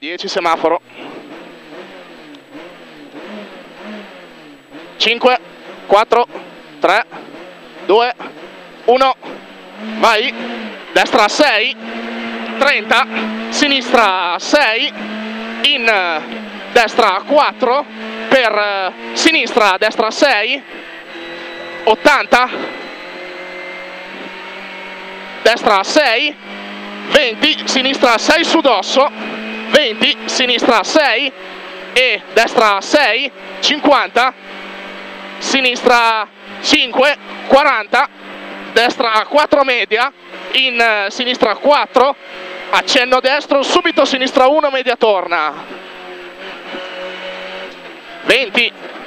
10 semaforo. 5, 4, 3, 2, 1, vai, destra 6, 30, sinistra 6, in destra 4, per sinistra, destra 6, 80, destra 6, 20, sinistra 6 su dosso, 20, sinistra 6 e destra 6, 50, sinistra 5, 40, destra 4 media, in sinistra 4, accenno destro, subito sinistra 1, media torna, 20,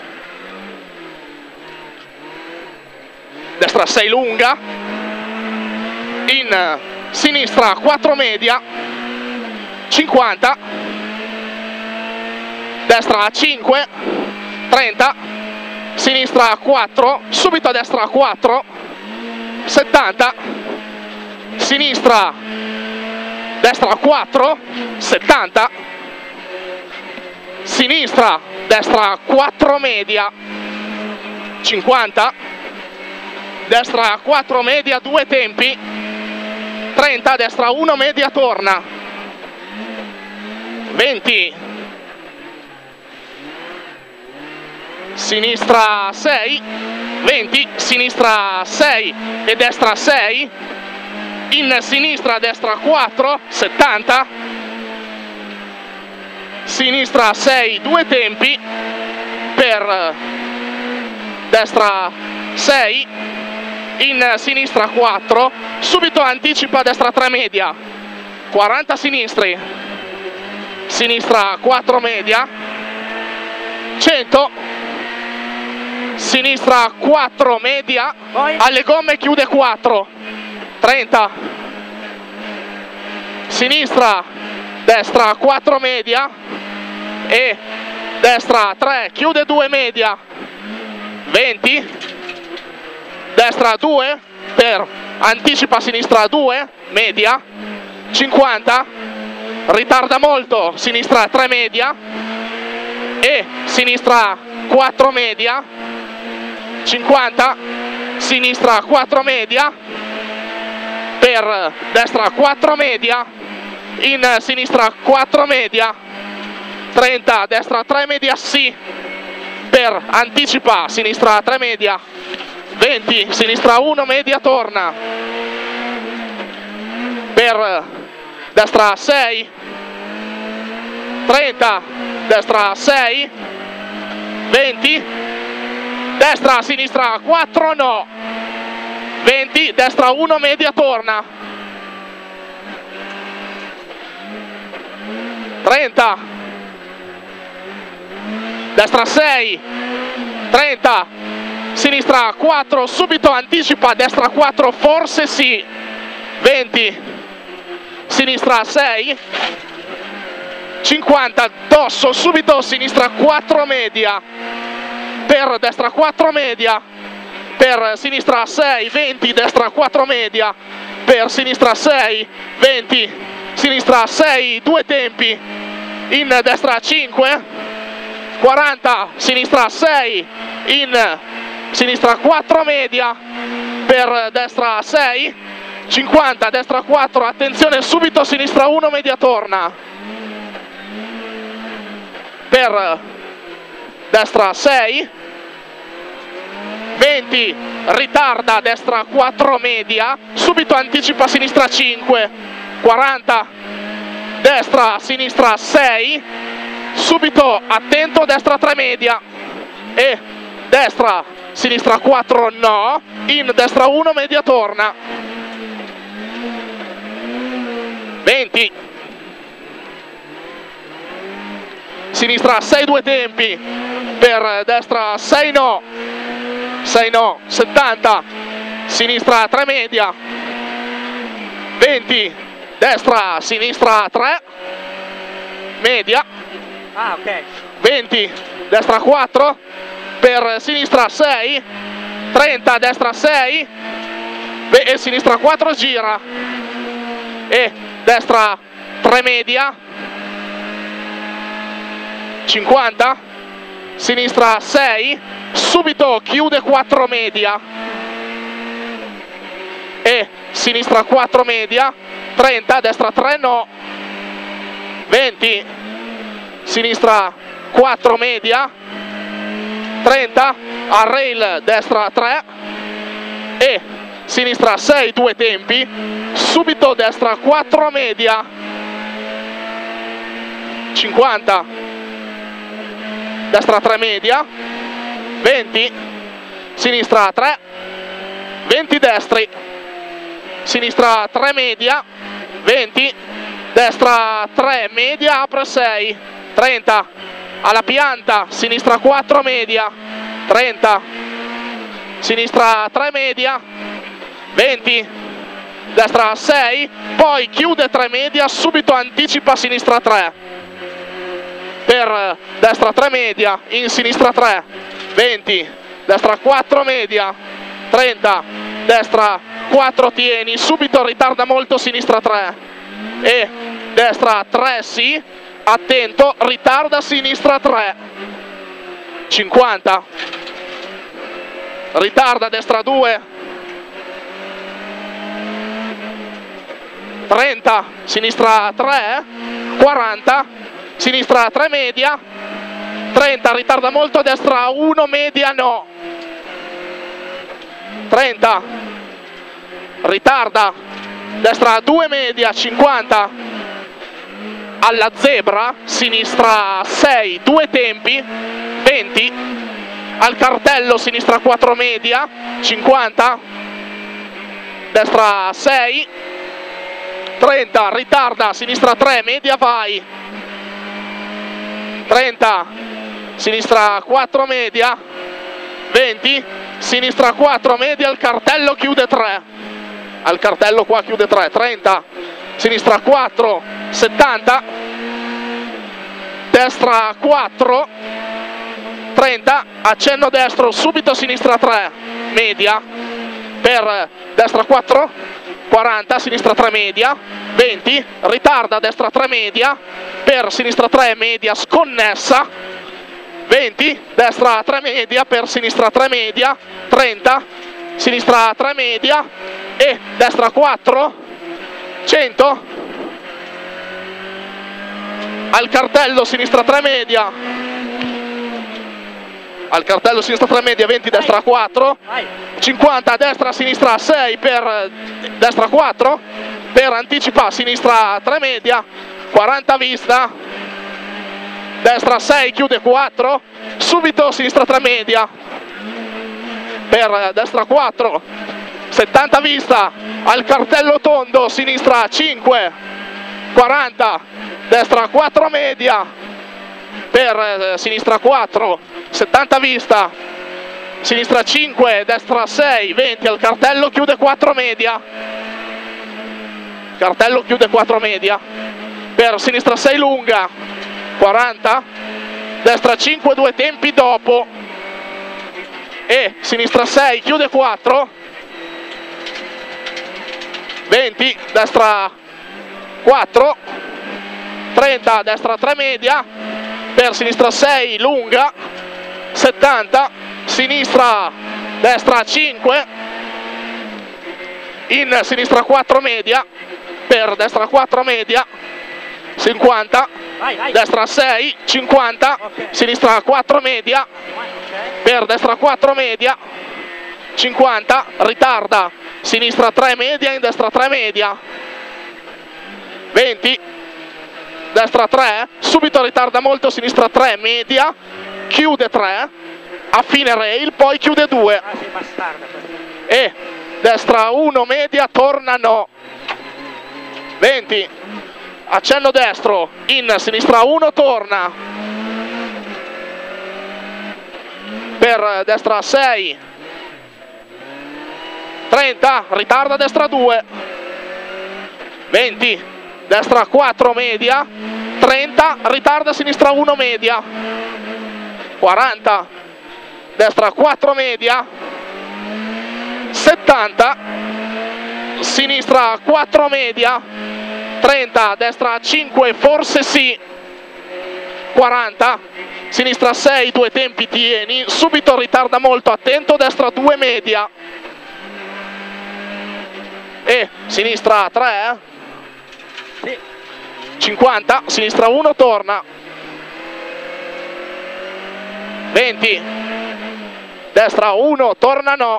destra 6 lunga, in sinistra 4 media, 50, destra 5, 30, sinistra 4, subito a destra 4, 70, sinistra, destra 4, 70, sinistra, destra 4 media, 50, destra 4 media, 2 tempi, 30, destra 1 media torna, 20, sinistra 6, 20, sinistra 6 e destra 6, in sinistra, destra 4, 70, sinistra 6, 2 tempi, per destra 6, in sinistra 4, subito anticipa destra 3 media, 40 sinistri, sinistra 4 media, 100, sinistra 4 media, alle gomme chiude 4, 30, sinistra, destra 4 media e destra 3, chiude 2 media, 20, destra 2, per anticipa sinistra 2, media, 50, ritarda molto, sinistra 3 media e sinistra 4 media, 50, sinistra 4 media, per destra 4 media, in sinistra 4 media, 30, destra 3 media sì, per anticipa sinistra 3 media, 20, sinistra 1 media torna, per destra 6, 30, destra 6, 20, destra sinistra 4 no, 20, destra 1 media torna, 30, destra 6, 30, sinistra 4, subito anticipa destra 4, forse sì, 20, sinistra 6, 50, dosso, subito sinistra 4 media, per destra 4 media, per sinistra 6, 20, destra 4 media, per sinistra 6, 20, sinistra 6, 2 tempi, in destra 5, 40, sinistra 6, in sinistra 4 media, per destra 6, 50, destra 4, attenzione, subito sinistra 1 media torna, per destra 6, 20, ritarda, destra 4 media, subito anticipa sinistra 5, 40, destra, sinistra 6, subito attento, destra 3 media e destra, sinistra 4 no, in destra 1 media torna, 20, sinistra 6 2 tempi, per destra 6 no, 6 no, 70, sinistra 3 media, 20, destra, sinistra 3, media, 20, destra 4, per sinistra 6, 30, destra 6, e sinistra 4 gira, e destra 3 media, 50, sinistra 6, subito chiude 4 media e sinistra 4 media, 30, destra 3 no, 20, sinistra 4 media, 30, a rail destra 3 e sinistra 6, 2 tempi, subito destra 4 media, 50, destra 3 media, 20, sinistra 3, 20 destri, sinistra 3 media, 20, destra 3 media, apre 6, 30, alla pianta, sinistra 4 media, 30, sinistra 3 media, 20, destra 6, poi chiude 3 media, subito anticipa sinistra 3, per destra 3 media, in sinistra 3, 20, destra 4 media, 30, destra 4 tieni, subito ritarda molto sinistra 3 e destra 3 sì, attento, ritarda sinistra 3, 50, ritarda destra 2, 30, sinistra 3, 40, sinistra 3 media, 30, ritarda molto, destra 1 media no, 30, ritarda, destra 2 media, 50, alla zebra, sinistra 6, 2 tempi, 20, al cartello, sinistra 4 media, 50, destra 6, 30, ritarda, sinistra 3, media vai, 30, sinistra 4 media, 20, sinistra 4 media, al cartello chiude 3, al cartello qua chiude 3, 30, sinistra 4, 70, destra 4, 30, accenno destro, subito sinistra 3, media, per destra 4, 40, sinistra 3 media, 20, ritarda destra 3 media, per sinistra 3 media sconnessa, 20, destra 3 media, per sinistra 3 media, 30, sinistra 3 media e destra 4, 100, al cartello sinistra 3 media, al cartello sinistra 3 media, 20, destra 4, 50, destra sinistra 6 per destra 4, per anticipa sinistra 3 media, 40 vista, destra 6 chiude 4, subito sinistra 3 media, per destra 4, 70 vista, al cartello tondo, sinistra 5, 40, destra 4 media, per sinistra 4, 70 vista, sinistra 5, destra 6, 20, al cartello chiude 4 media, cartello chiude 4 media, per sinistra 6 lunga, 40, destra 5, 2 tempi dopo e sinistra 6 chiude 4, 20, destra 4, 30, destra 3 media, per sinistra 6 lunga, 70, sinistra, destra 5, in sinistra 4 media, per destra 4 media, 50, destra 6, 50, sinistra 4 media, per destra 4 media, 50, ritarda, sinistra 3 media, in destra 3 media, 20, destra 3, subito ritarda molto, sinistra 3 media, chiude 3, a fine rail, poi chiude 2 e destra 1 media, torna no, 20, accenno destro, in sinistra 1 torna, per destra 6, 30, ritarda destra 2, 20, destra 4 media, 30, ritarda sinistra 1 media, 40, destra 4 media, 70, sinistra 4 media, 30, destra 5, forse sì, 40, sinistra 6, 2 tempi tieni, subito ritarda molto, attento, destra 2 media, e sinistra 3, 50, sinistra 1 torna, 20, destra 1 torna no,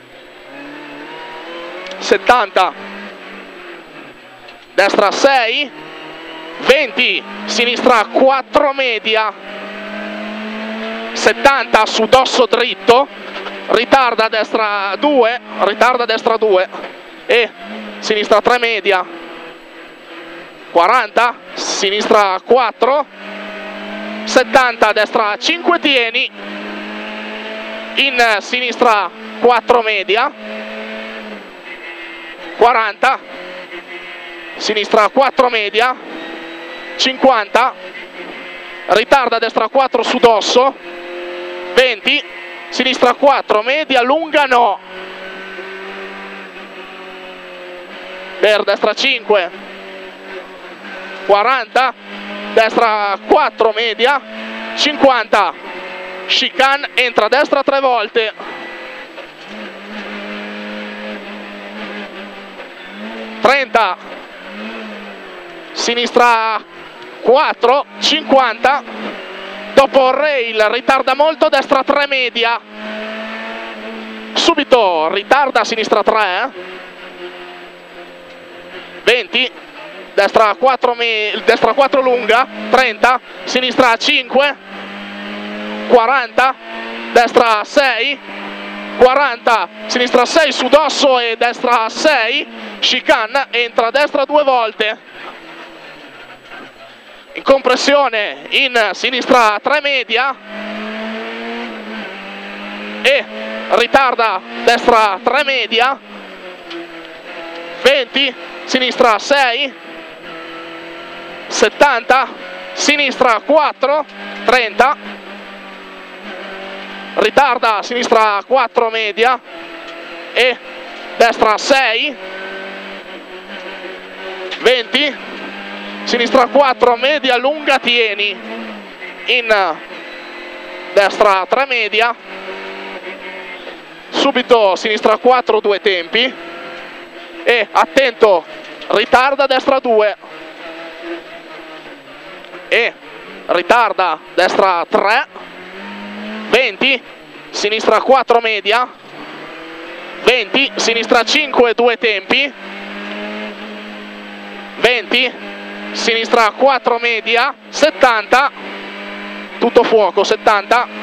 70, destra 6, 20, sinistra 4 media, 70 su dosso dritto, ritarda destra 2, e sinistra 3 media, 40, sinistra 4, 70, destra 5 tieni, in sinistra 4 media, 40, sinistra 4 media, 50, ritarda destra 4 su dosso, 20, sinistra 4 media, lunga no, per destra 5, 40, destra 4 media, 50, chicane, entra destra 3 volte, 30, sinistra 4, 50, dopo rail ritarda molto, destra 3 media, subito ritarda sinistra 3, 20, destra 4 lunga, 30, sinistra 5, 40, destra 6, 40, sinistra 6 su dosso e destra 6, chicane, entra destra 2 volte, in compressione in sinistra 3 media e ritarda destra 3 media, 20, sinistra 6, 70, sinistra 4, 30, ritarda sinistra 4 media e destra 6, 20, sinistra 4 media, lunga tieni, in destra 3 media, subito sinistra 4 2 tempi e attento, ritarda destra 2 e ritarda destra 3, 20, sinistra 4 media, 20, sinistra 5 2 tempi, 20, sinistra 4 media, 70, tutto fuoco, 70,